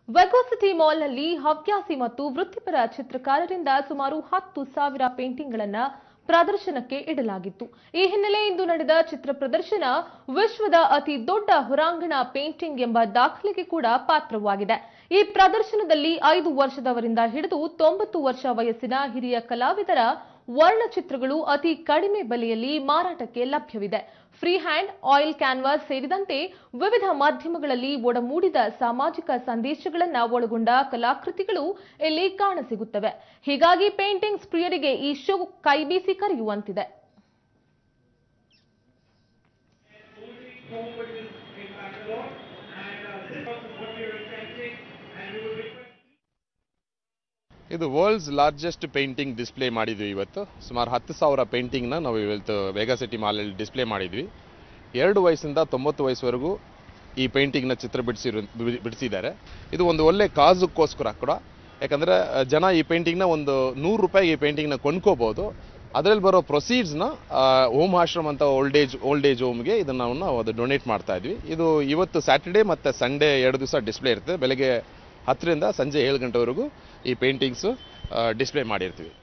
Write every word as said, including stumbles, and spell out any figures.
ವೆಗೋಸಿಟಿ ಮಾಲ್ನಲ್ಲಿ ಹವ್ಯಾಸಿ ಮತ್ತು ವೃತ್ತಿಪರ ಚಿತ್ರಕಾರರಿಂದ ಸುಮಾರು ಹತ್ತು ಸಾವಿರ ಪೇಂಟಿಂಗ್ಗಳನ್ನು ಪ್ರದರ್ಶನಕ್ಕೆ ಇಡಲಾಗಿತ್ತು. ಈ ಹಿನ್ನೆಲೆ ಇಂದು ನಡೆದ ಚಿತ್ರ ಪ್ರದರ್ಶನ ವಿಶ್ವದ ಅತಿ ದೊಡ್ಡ ಹೊರಾಂಗಣ ಪೇಂಟಿಂಗ್ ಎಂಬ ದಾಖಲೆಗೆ ಕೂಡ ಪಾತ್ರವಾಗಿದೆ. ಈ ಪ್ರದರ್ಶನದಲ್ಲಿ ಐದು ವರ್ಷದವರಿಂದ ಹಿಡಿದು ತೊಂಬತ್ತು ವರ್ಷ ವಯಸ್ಸಿನ ಹಿರಿಯ ಕಲಾವಿದರ ವರ್ಣಚಿತ್ರಗಳು ಅತಿ ಕಡಿಮೆ ಬೆಲೆಯಲ್ಲಿ ಮಾರಾಟಕ್ಕೆ ಲಭ್ಯವಿದೆ. ಫ್ರೀ ಹ್ಯಾಂಡ್, ಆಯಿಲ್ ಕ್ಯಾನ್ವಾಸ್ ಸೇರಿದಂತೆ ವಿವಿಧ ಮಾಧ್ಯಮಗಳಲ್ಲಿ ಒಡಮೂಡಿದ ಸಾಮಾಜಿಕ ಸಂದೇಶಗಳನ್ನು ಒಳಗೊಂಡ ಕಲಾಕೃತಿಗಳು ಇಲ್ಲಿ ಕಾಣಸಿಗುತ್ತವೆ. ಹೀಗಾಗಿ ಪೇಂಟಿಂಗ್ಸ್ ಪ್ರಿಯರಿಗೆ ಈ ಶೋ ಕೈಬೀಸಿ ಕರೆಯುವಂತಿದೆ. ಇದು ವರ್ಲ್ಡ್ಸ್ ಲಾರ್ಜೆಸ್ಟ್ ಪೇಂಟಿಂಗ್ ಡಿಸ್ಪ್ಲೇ ಮಾಡಿದ್ವಿ. ಇವತ್ತು ಸುಮಾರು ಹತ್ತು ಸಾವಿರ ಪೇಂಟಿಂಗ್ನ ನಾವು ಇವತ್ತು ವೆಗಾಸಿಟಿ ಮಾಲಲ್ಲಿ ಡಿಸ್ಪ್ಲೇ ಮಾಡಿದ್ವಿ. ಎರಡು ವಯಸ್ಸಿಂದ ತೊಂಬತ್ತು ವಯಸ್ಸುವರೆಗೂ ಈ ಪೇಂಟಿಂಗ್ನ ಚಿತ್ರ ಬಿಡಿಸಿರು ಬಿಡಿಸಿದ್ದಾರೆ. ಇದು ಒಂದು ಒಳ್ಳೆ ಕಾಜುಕ್ಕೋಸ್ಕರ ಕೂಡ, ಯಾಕಂದರೆ ಜನ ಈ ಪೇಂಟಿಂಗ್ನ ಒಂದು ನೂರು ರೂಪಾಯಿ ಈ ಪೇಂಟಿಂಗ್ನ ಕೊಂಡ್ಕೋಬೋದು. ಅದರಲ್ಲಿ ಬರೋ ಪ್ರೊಸೀಡ್ಸ್ನ ಹೋಮ್ ಆಶ್ರಮ್ ಅಂತ ಓಲ್ಡ್ ಏಜ್ ಓಲ್ಡ್ ಏಜ್ ಹೋಮ್ಗೆ ಇದನ್ನು ನಾವು ಅದು ಡೊನೇಟ್ ಮಾಡ್ತಾ ಇದ್ವಿ. ಇದು ಇವತ್ತು ಸ್ಯಾಟರ್ಡೇ ಮತ್ತು ಸಂಡೇ ಎರಡು ದಿವಸ ಡಿಸ್ಪ್ಲೇ ಇರುತ್ತೆ. ಬೆಳಗ್ಗೆ ಹತ್ತರಿಂದ ಸಂಜೆ ಏಳು ಗಂಟೆವರೆಗೂ ಈ ಪೇಂಟಿಂಗ್ಸು ಡಿಸ್ಪ್ಲೇ ಮಾಡಿರ್ತೀವಿ.